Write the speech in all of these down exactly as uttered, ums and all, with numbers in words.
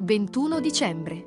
ventuno dicembre.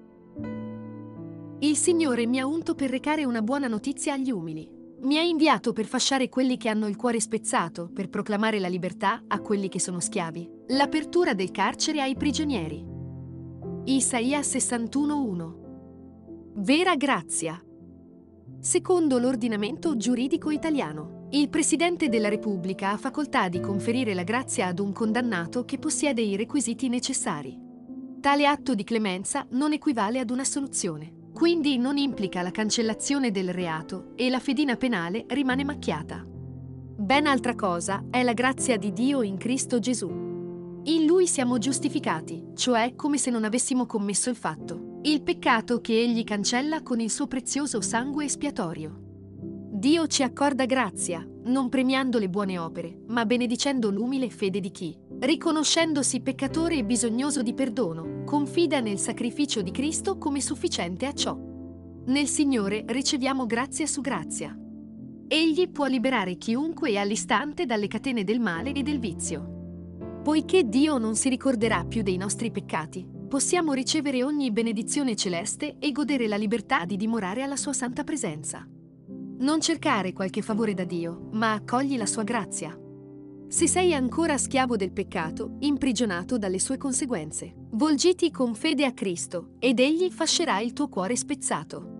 Il Signore mi ha unto per recare una buona notizia agli umili. Mi ha inviato per fasciare quelli che hanno il cuore spezzato, per proclamare la libertà a quelli che sono schiavi, l'apertura del carcere ai prigionieri. Isaia sessantuno uno. Vera grazia. Secondo l'ordinamento giuridico italiano, il Presidente della Repubblica ha facoltà di conferire la grazia ad un condannato che possiede i requisiti necessari. Tale atto di clemenza non equivale ad un'assoluzione, quindi non implica la cancellazione del reato e la fedina penale rimane macchiata. Ben altra cosa è la grazia di Dio in Cristo Gesù. In Lui siamo giustificati, cioè come se non avessimo commesso il fatto, il peccato che Egli cancella con il suo prezioso sangue espiatorio. Dio ci accorda grazia, non premiando le buone opere, ma benedicendo l'umile fede di chi, riconoscendosi peccatore e bisognoso di perdono, confida nel sacrificio di Cristo come sufficiente a ciò. Nel Signore riceviamo grazia su grazia. Egli può liberare chiunque all'istante dalle catene del male e del vizio. Poiché Dio non si ricorderà più dei nostri peccati, possiamo ricevere ogni benedizione celeste e godere la libertà di dimorare alla sua santa presenza. Non cercare qualche favore da Dio, ma accogli la sua grazia. Se sei ancora schiavo del peccato, imprigionato dalle sue conseguenze, volgiti con fede a Cristo, ed Egli fascerà il tuo cuore spezzato.